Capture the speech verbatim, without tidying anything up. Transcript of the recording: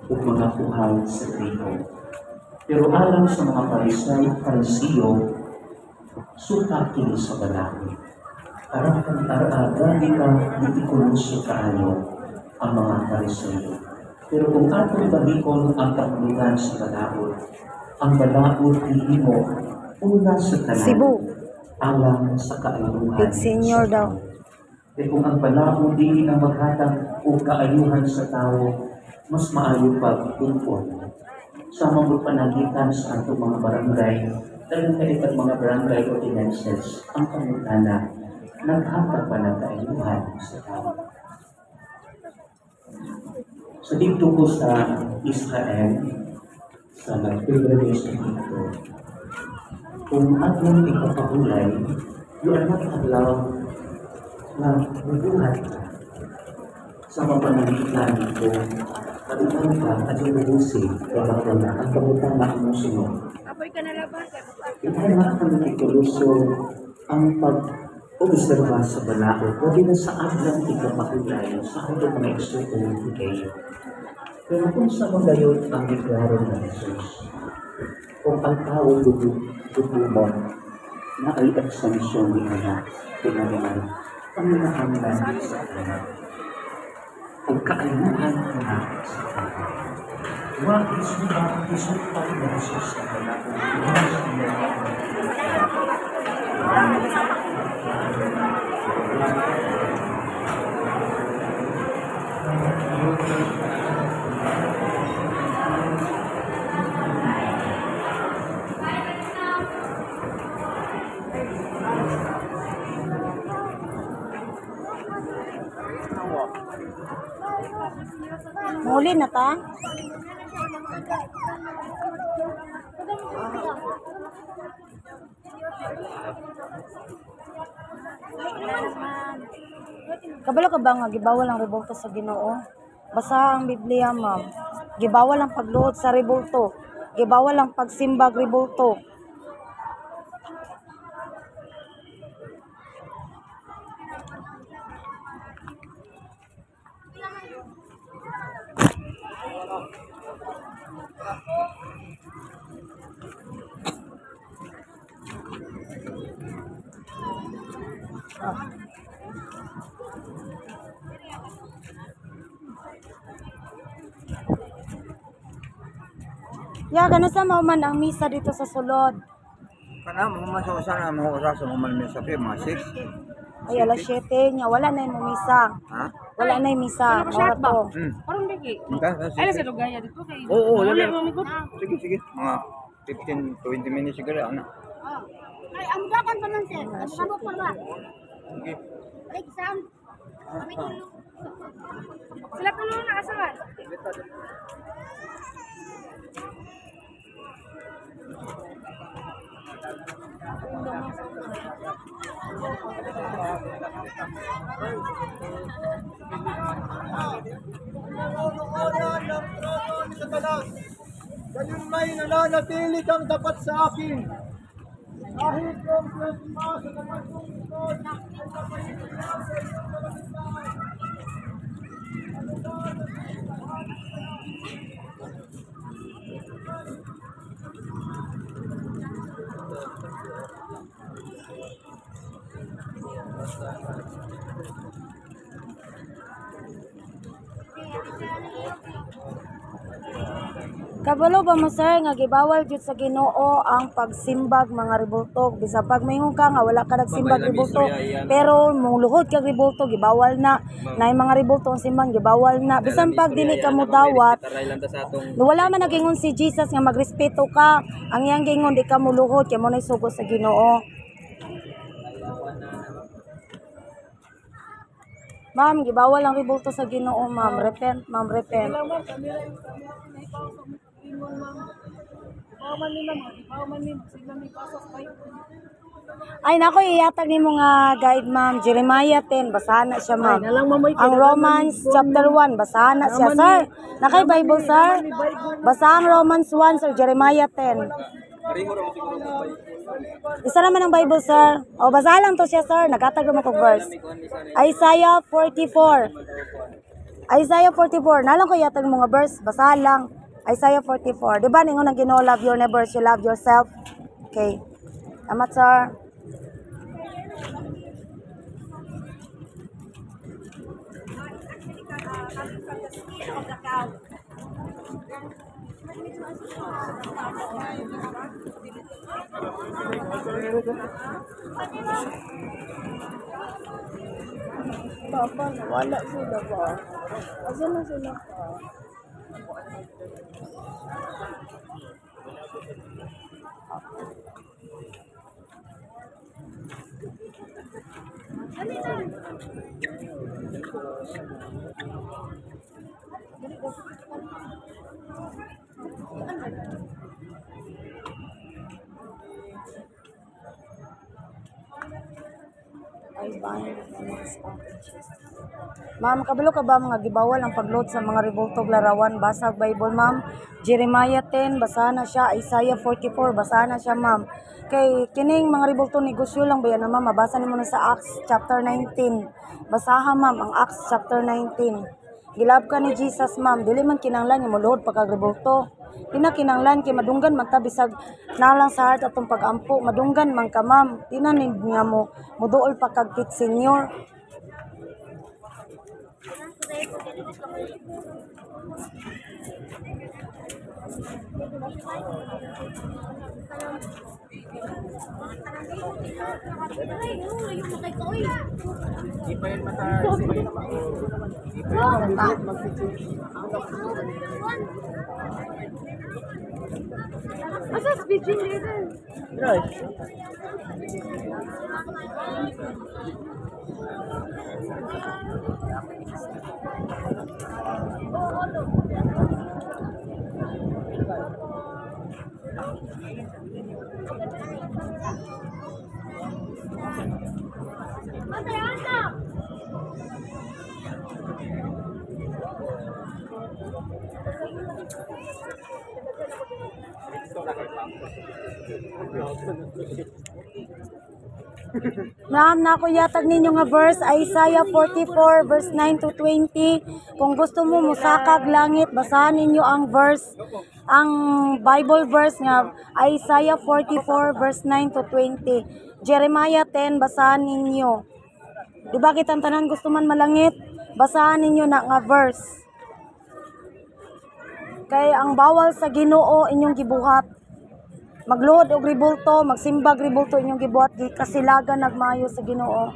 o mga puhal sa trigo. Pero alang sa mga parisay at parisiyo, suka kini sa balakid. Arang kang araga, di ka nitikulusyo kaayo ang mga parisayo. Pero kung atong bahikon ang kapulutan sa balaod, ang balaod ihimo una sa tanan, Cebu. alang sa kaayuhan. Big senior sa daw. tao. Pero kung ang balaod di na maghatag o kaayuhan sa tao, mas maayo pa tungkol sa mga panagitan sa atong mga barangay, dahil kailan mga barangay ordinances ang pangutana naghatag pa ng kaayuhan sa tao. So dito ko sa Israel, sa nag-pilgrimage dito, kung atong ikapahulay, yung anak adlaw na bubuhat ka sa mapanalitan ko, kalutan ka at yung bubusi, kapag na ang kabutan na ang musunod. Apoy ka na labas. Itahay na kami ikuluso ang pag-observa sa balaod, pwede na sa adlang ikapahulay sa ating mga extra-qualification. Pero kung sa magayon ang deklaro ng Jesus, kung ang tao dudumon na ay exemption ni anak, pinagaman, panginahangan sa anak, kung kaayuhan na sa anak, huwag isumpang isumpang na Jesus sa anak, Muli na ta? Kabalo ka ba nga gibawal ang rebulto sa Ginoo? Basa ang Biblia, ma'am. Gibawal ang pagluhod sa rebulto. Gibawal ang pagsimbag rebulto. Ah. Ya, ganun sa mauman ang misa dito sa sulod. Kana mo masuk sana mo oras mo man sa mga six. Ay, alas siyete niya. Wala na yung misa. Ha? Wala na yung misa. Mora to. Hmm. Parang digi. Okay, Ay, sa lugaya dito kay. Oo, oo, Wala lalo. mo mikot. Sige, sige. Mga fifteen to twenty minutes siguro ana. Ay, amudakan pa man sir. Ano pa ba? Sige. Ay, sam. Sila puno na kasawan. Gayon may nananatili kang tapat sa akin. Kahit kung plasma sa tapat kong ikot, Kabalo ba mo sir nga gibawal jud sa Ginoo ang pagsimbag mga rebulto bisan pag mayong ka nga wala ka nagsimbag rebulto pero muluhod kag rebulto gibawal na na mga rebulto ang simbang gibawal na bisan pag dili ka mo dawat wala man nagingon si Jesus nga magrespeto ka ang iyang gingon di ka muluhod kay mo nay sugo sa Ginoo. Ma'am, gibawal ang rebulto sa Ginoo, ma'am. Repent, ma'am, repent. Ay, nako, iyatag ni mo nga guide, ma'am. Jeremiah ten, basahan na siya, ma'am. Ang Romans chapter one, basahan na siya, sir. Nakay Bible, sir. Basahan Romans one, sir. Jeremiah ten. Isa naman ang Bible, sir. O, basahan lang to siya, sir. Nagkatag naman ko verse. Isaiah forty-four. Isaiah forty-four, nalang ko yatag mga verse, basa lang. Isaiah forty-four. Di ba ningon ang Ginoo, love your neighbors, you love yourself? Okay. Amat sir. Papa, wala sila ba? Asa na sila pa? Ay, bind the next packages. Ma'am, kabalo ka ba mga gibawal ang pagload sa mga ribultog larawan? Basag Bible, ma'am. Jeremiah ten, basa na siya. Isaiah forty-four, basa na siya, ma'am. Kay kining mga ribultog negosyo lang ba yan, ma'am? Mabasa ni mo na sa Acts chapter nineteen. Basaha, ma'am, ang Acts chapter nineteen. Gilab ka ni Jesus, ma'am. Dili man kinanglan yung muluhod pagkagribulto. Tina kinanglan kay madunggan man ta bisag nalang sa heart atong pagampo. Madunggan man ka, ma'am. Tina ni nga mo muduol pa kag kit senior. Asa speaking leader? Ate, anda! Ma'am, na ako yatag ninyo nga verse, Isaiah forty-four, verse nine to twenty. Kung gusto mo musakag langit, basahan ninyo ang verse, ang Bible verse nga, Isaiah forty-four, verse nine to twenty. Jeremiah ten, basahan ninyo. Di ba kitang tanan gusto man malangit? Basahan ninyo na nga verse. Kay ang bawal sa Ginoo inyong gibuhat. Magluhod og ribulto, magsimbag ribulto inyong gibuhat, di kasilagan nagmayo sa Ginoo.